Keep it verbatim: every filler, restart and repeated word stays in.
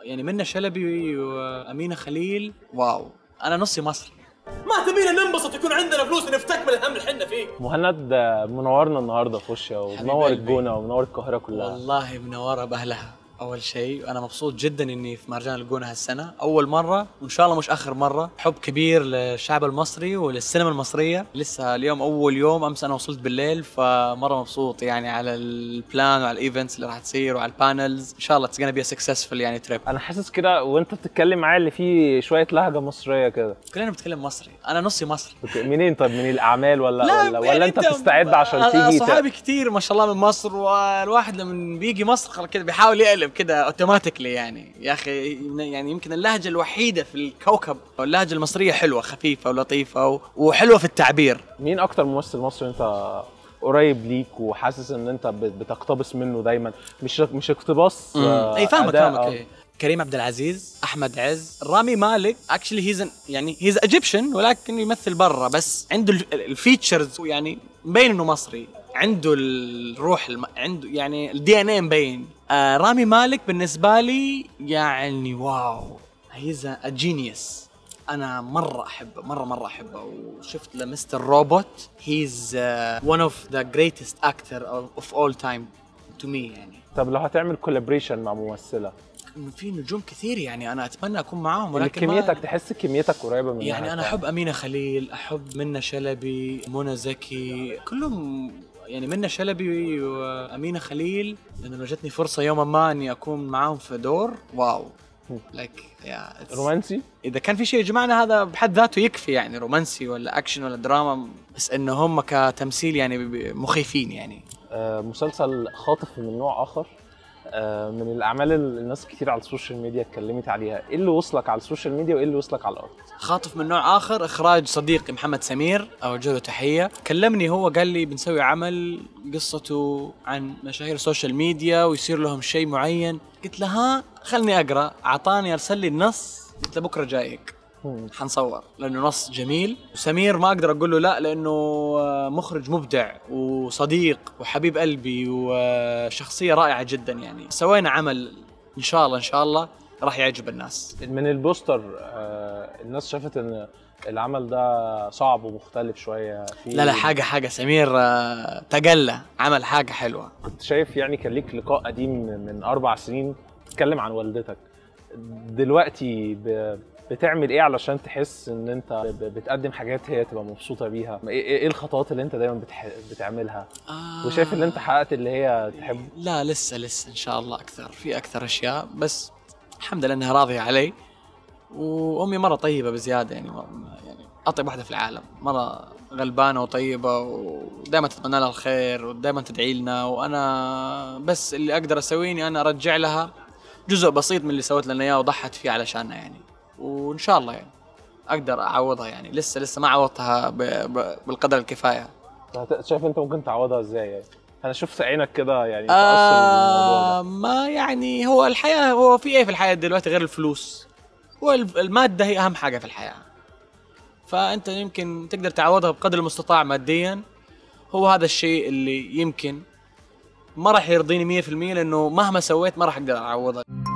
يعني منة شلبي وأمينة خليل. واو، أنا نصي مصري. ما تبينا ننبسط يكون عندنا فلوس نفتكمل الهم اللي حنا فيه. مهند منورنا النهارده في وشيا ومنور الجونه ومنور القاهره كلها. والله منوره باهلها. اول شيء انا مبسوط جدا اني في مهرجان الجونه هالسنه اول مره، وان شاء الله مش اخر مره. حب كبير للشعب المصري وللسينما المصريه. لسه اليوم اول يوم، امس انا وصلت بالليل، فمره مبسوط يعني على البلان وعلى الايفنتس اللي راح تصير وعلى البانلز. ان شاء الله اتس gonna be a successful يعني تريب. انا حاسس كده وانت بتتكلم معايا اللي فيه شويه لهجه مصريه كده. كلنا بنتكلم مصري، انا نصي مصري. منين طيب؟ من الاعمال ولا لا ولا, ولا انت بتستعد عشان تيجي؟ صحابي كتير ما شاء الله من مصر، والواحد لما بيجي مصر خلاص كده بيحاول يقلب كده اوتوماتيكلي. يعني يا اخي يعني يمكن اللهجه الوحيده في الكوكب، اللهجه المصريه حلوه خفيفه ولطيفه وحلوه في التعبير. مين اكتر ممثل مصري انت قريب ليك وحاسس ان انت بتقتبس منه دايما؟ مش مش اقتباس. آه اي فاهمك فاهمك آه. كريم عبد العزيز، احمد عز، رامي مالك. اكشلي هيز يعني هيز ايجيبشن ولكن يمثل برا، بس عنده الفيتشرز يعني مبين انه مصري. عنده الروح الم... عنده يعني الدي ان اي مبين. آه رامي مالك بالنسبه لي يعني واو، هيز ا جينيوس. انا مره احبه مره مره احبه. وشفت لمستر روبوت، هيز ون اوف ذا جريتست اكتر اوف اول تايم تو مي يعني. طب لو هتعمل كولابريشن مع ممثله؟ في نجوم كثير يعني انا اتمنى اكون معاهم، ولكن كميتك ما... تحس كميتك قريبه منها يعني. انا احب امينه خليل، احب منة شلبي، منى زكي، كلهم يعني. منة شلبي وامينه خليل لانه لو جتني فرصه يوما ما اني اكون معاهم في دور واو لايك يا رومانسي. اذا كان في شيء يجمعنا هذا بحد ذاته يكفي يعني، رومانسي ولا اكشن ولا دراما، بس انه هم كتمثيل يعني مخيفين يعني. آه مسلسل خاطف من نوع اخر، آه من الاعمال اللي الناس كتير على السوشيال ميديا اتكلمت عليها. ايه اللي وصلك على السوشيال ميديا وايه اللي وصلك على الارض؟ خاطف من نوع اخر، اخراج صديقي محمد سمير، اوجه له تحيه. كلمني هو قال لي بنسوي عمل قصته عن مشاهير السوشيال ميديا ويصير لهم شيء معين. قلت له ها خلني اقرا. اعطاني ارسل لي النص، قلت له بكره جايك حنصور، لانه نص جميل. وسمير ما اقدر اقول له لا، لانه مخرج مبدع وصديق وحبيب قلبي وشخصيه رائعه جدا يعني. سوينا عمل ان شاء الله ان شاء الله راح يعجب الناس. من البوستر آه الناس شافت ان العمل ده صعب ومختلف شويه في لا لا حاجه حاجه سمير آه تجلى، عمل حاجه حلوه. كنت شايف يعني كان ليك لقاء قديم من اربع سنين تتكلم عن والدتك. دلوقتي ب بتعمل ايه علشان تحس ان انت بتقدم حاجات هي تبقى مبسوطه بيها؟ ايه الخطوات اللي انت دايما بتح... بتعملها؟ آه وشايف ان انت حققت اللي هي تحب؟ لا لسه لسه ان شاء الله اكثر، في اكثر اشياء، بس الحمد لله انها راضيه علي. وامي مره طيبه بزياده يعني، يعني اطيب واحده في العالم، مره غلبانه وطيبه ودائما تتمنى لها الخير ودائما تدعي لنا. وانا بس اللي اقدر اسويه اني انا ارجع لها جزء بسيط من اللي سوت لنا اياه وضحت فيه علشاننا يعني. وان شاء الله يعني اقدر اعوضها يعني. لسه لسه ما عوضتها ب... ب... بالقدر الكفايه. شايف انت ممكن تعوضها ازاي يعني؟ انا شفت عينك كده يعني تاثر آه بالموضوع ده. ما يعني هو الحياه، هو في ايه في الحياه دلوقتي غير الفلوس؟ هو الماده هي اهم حاجه في الحياه، فانت يمكن تقدر تعوضها بقدر المستطاع ماديا. هو هذا الشيء اللي يمكن ما راح يرضيني مية في المية، لانه مهما سويت ما راح اقدر اعوضها.